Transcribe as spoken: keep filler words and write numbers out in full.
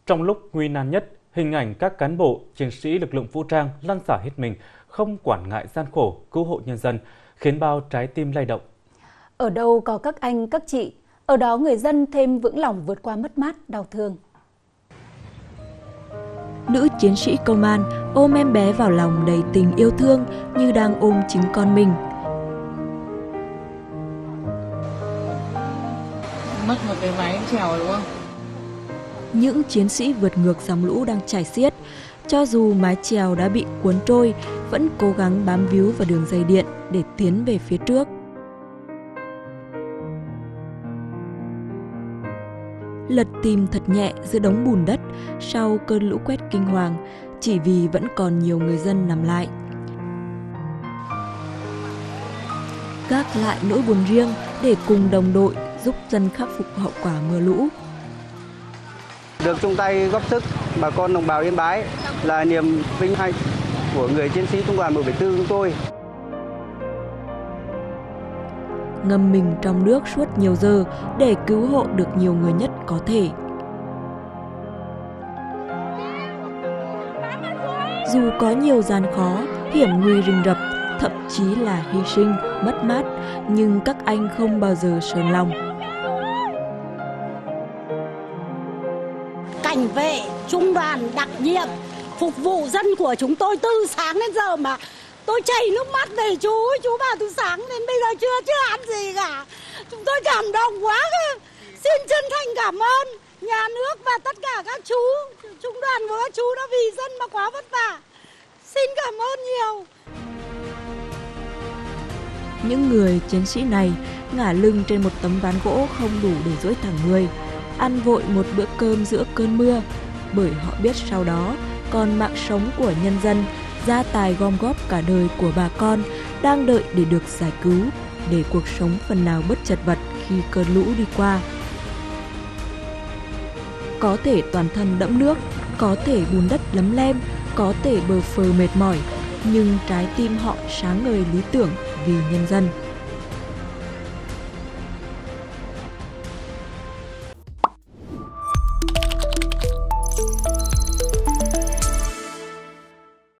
Trong lúc nguy nan nhất, hình ảnh các cán bộ, chiến sĩ lực lượng vũ trang lăn xả hết mình, không quản ngại gian khổ, cứu hộ nhân dân, khiến bao trái tim lay động. Ở đâu có các anh, các chị, ở đó người dân thêm vững lòng vượt qua mất mát, đau thương. Nữ chiến sĩ công an ôm em bé vào lòng đầy tình yêu thương như đang ôm chính con mình. Mất một cái mái chèo đúng không? Những chiến sĩ vượt ngược dòng lũ đang chảy xiết, cho dù mái chèo đã bị cuốn trôi, vẫn cố gắng bám víu vào đường dây điện để tiến về phía trước. Lật tìm thật nhẹ giữa đống bùn đất sau cơn lũ quét kinh hoàng, chỉ vì vẫn còn nhiều người dân nằm lại. Gác lại nỗi buồn riêng để cùng đồng đội giúp dân khắc phục hậu quả mưa lũ. Được chung tay góp sức bà con đồng bào Yên Bái là niềm vinh hạnh của người chiến sĩ trung đoàn một bảy tư chúng tôi. Ngâm mình trong nước suốt nhiều giờ để cứu hộ được nhiều người nhất có thể. Dù có nhiều gian khó, hiểm nguy rình rập, thậm chí là hy sinh, mất mát, nhưng các anh không bao giờ sờn lòng. Cảnh vệ, trung đoàn đặc nhiệm, phục vụ dân của chúng tôi từ sáng đến giờ mà tôi chảy nước mắt về chú, chú bảo từ sáng đến bây giờ chưa chưa ăn gì cả. Chúng tôi cảm động quá cơ. Xin chân thành cảm ơn nhà nước và tất cả các chú, trung đoàn của các chú đã vì dân mà quá vất vả. Xin cảm ơn nhiều. Những người chiến sĩ này ngả lưng trên một tấm ván gỗ không đủ để duỗi thẳng người, ăn vội một bữa cơm giữa cơn mưa, bởi họ biết sau đó còn mạng sống của nhân dân, gia tài gom góp cả đời của bà con đang đợi để được giải cứu, để cuộc sống phần nào bớt chật vật khi cơn lũ đi qua. Có thể toàn thân đẫm nước, có thể bùn đất lấm lem, có thể bờ phờ mệt mỏi, nhưng trái tim họ sáng ngời lý tưởng vì nhân dân.